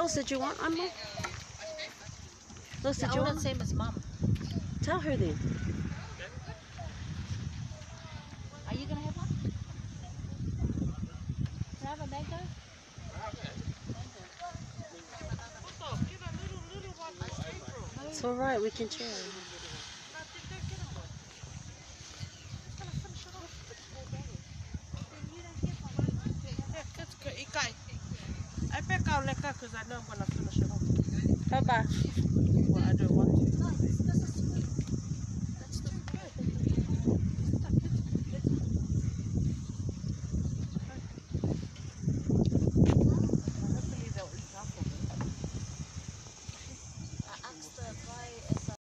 else did you want, Amma? Those did you want? Same as mom. Tell her then. Are you gonna have one? Can I have a mango? It's all right. We can share. I pick out liquor because I know I'm gonna finish it off. Bye bye. Well, I don't want to.